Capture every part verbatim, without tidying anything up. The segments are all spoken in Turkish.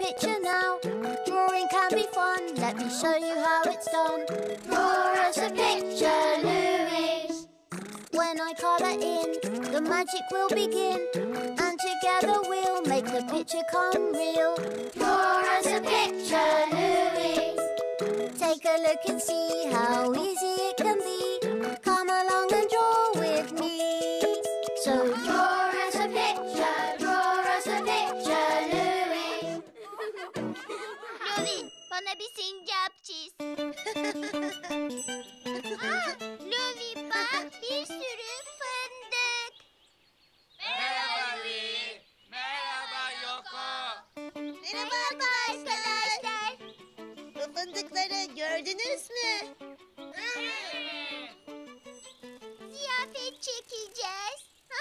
picture now. Drawing can be fun, let me show you how it's done. Draw us a picture, Louise. When I colour in, the magic will begin, and together we'll make the picture come real. Draw us a picture, Louise. Take a look and see how easy it can be. Come along and draw with me. So draw us a picture, draw us a picture, Louise. Louie, bana bir sincap çiz. Aa, Louie bak, bir sürü fındık. Merhaba Louie. Merhaba Yoko. Merhaba arkadaşlar. Bu fındıkları gördünüz mü? Ziyafet çekeceğiz.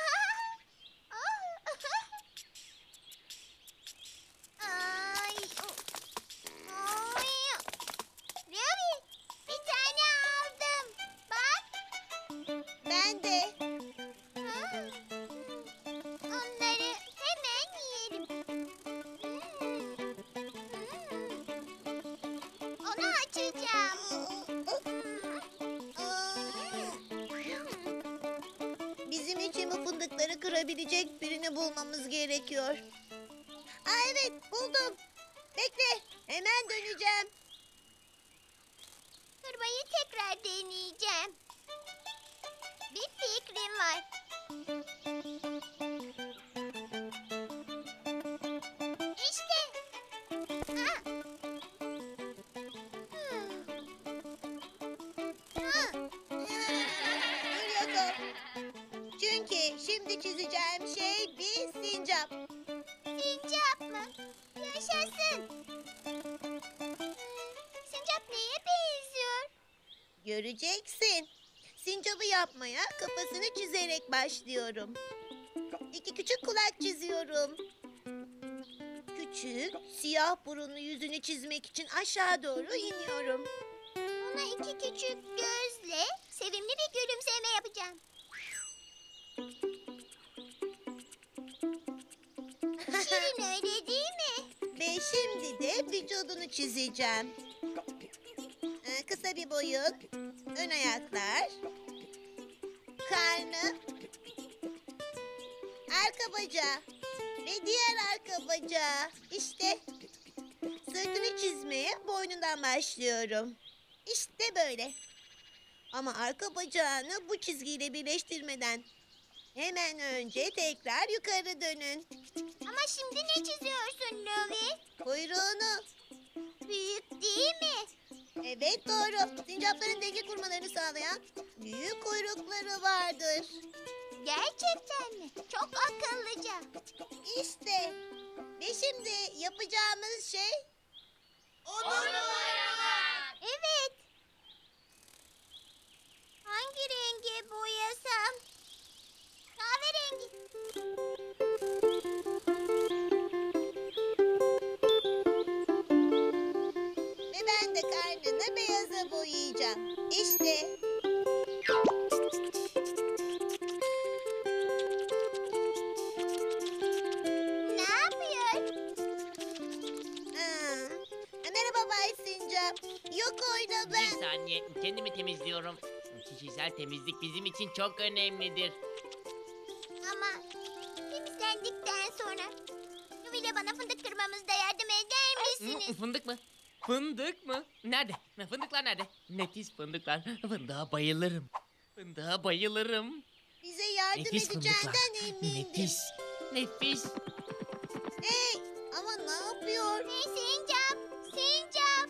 Ay. Ay. Louie, bir tane aldım. Bak. Ben de. Ha. Onları hemen yiyelim. Hmm. Hmm. Onu açacağım. Bizim için bu fındıkları kırabilecek birini bulmamız gerekiyor. Aa, evet buldum. Bekle, hemen döneceğim. Kırmayı tekrar deneyeceğim. Bir fikrim var. İşte. Ah. Hmm. Ah. Dur Yoko. Çünkü şimdi çizeceğim şey bir sincap. Sincap mı? Yaşasın. Sincap neye benziyor? Göreceksin. Sincapı yapmaya kafasını çizerek başlıyorum. İki küçük kulak çiziyorum. Küçük, siyah burunlu yüzünü çizmek için aşağı doğru iniyorum. Ona iki küçük gözle sevimli bir gülümseme yapacağım. Şirin öyle değil mi? Ve şimdi de vücudunu çizeceğim. Ee, kısa bir boyun, ön ayaklar, karnı, arka bacağı ve diğer arka bacağı. İşte sırtını çizmeye boynundan başlıyorum. İşte böyle. Ama arka bacağını bu çizgiyle birleştirmeden hemen önce tekrar yukarı dönün. Ama şimdi ne çiziyorsun Louie? Kuyruğunu. Büyük değil mi? Evet doğru. Sincapların denge kurmalarını sağlayan büyük kuyrukları vardır. Gerçekten mi? Çok akıllıca. İşte. Ve şimdi yapacağımız şey... Onu boyamak. Evet. Hangi renge boyasam? Kahverengi. Ve ben de karnını beyaza boyayacağım. İşte. Ne yapıyor? Ha. Merhaba Bay Sincap. Yok oyna Bir ben. saniye, kendimi temizliyorum. Kişisel temizlik bizim için çok önemlidir. Ama temizlendikten sonra Louie ile bana fındık kırmamızda yardım eder Hı, misiniz? Fındık mı? Fındık mı? Nerede? Fındıklar nerede? Nefis fındıklar. Fındığa bayılırım. Fındığa bayılırım. Bize yardım Nefis fındıklar. edeceğinden emindim. Nefis. Nefis. Hey, ama ne yapıyor? Hey sincap, sincap.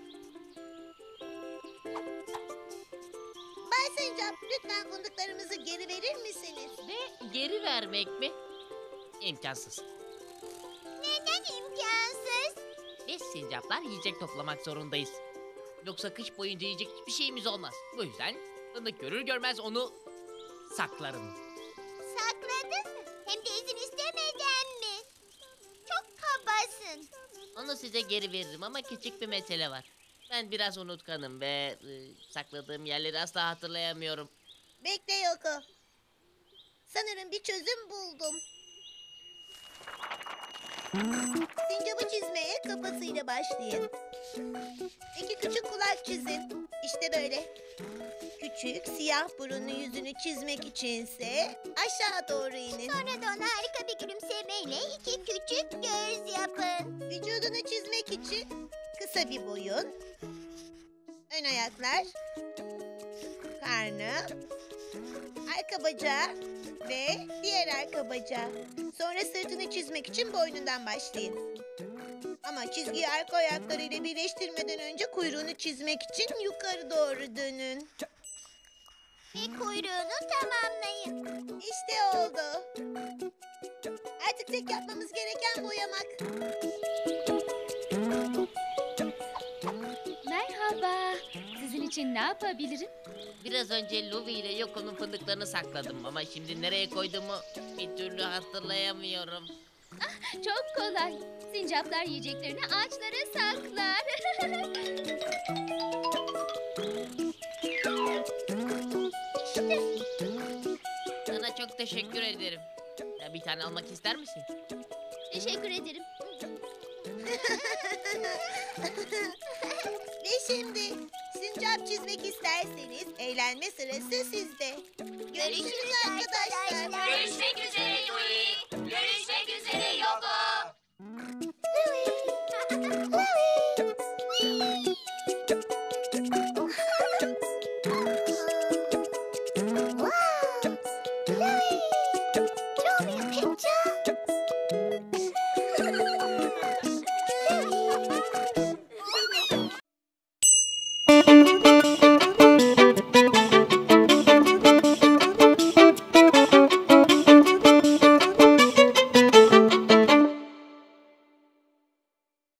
Bay Sincap, lütfen fındıklarımızı geri verir misiniz? Ve geri vermek mi? İmkansız. Neden imkansız? Biz sincaplar yiyecek toplamak zorundayız. Yoksa kış boyunca yiyecek hiçbir şeyimiz olmaz. Bu yüzden fındık görür görmez onu saklarım. Sakladın mı? Hem de izin istemeden mi? Çok kabasın. Onu size geri veririm ama küçük bir mesele var. Ben biraz unutkanım ve e, sakladığım yerleri asla hatırlayamıyorum. Bekle Yoko. Sanırım bir çözüm buldum. Sincapı çizmeye kafasıyla başlayın. İki küçük kulak çizin. İşte böyle. Küçük siyah burunlu yüzünü çizmek içinse aşağı doğru inin. Sonra da ona harika bir gülümsemeyle iki küçük göz yapın. Vücudunu çizmek için kısa bir boyun, ön ayaklar, karnı, arka bacağı ve diğer arka bacağı. Sonra sırtını çizmek için boynundan başlayın. Ama çizgiyi arka ayaklarıyla birleştirmeden önce kuyruğunu çizmek için yukarı doğru dönün. Ve kuyruğunu tamamlayın. İşte oldu. Artık tek yapmamız gereken boyamak. Merhaba. Sizin için ne yapabilirim? Biraz önce Louie ile Yoko'nun fındıklarını sakladım ama şimdi nereye koyduğumu bir türlü hatırlayamıyorum. Çok kolay. Sincaplar yiyeceklerini ağaçlara saklar. Sana çok teşekkür ederim. Ya bir tane almak ister misin? Teşekkür ederim. Ve şimdi sincap çizmek isterseniz eğlenme sırası sizde. Görüşürüz arkadaşlar. Görüşmek üzere Louie. Görüşmek üzere Yoko. Wow! Louie!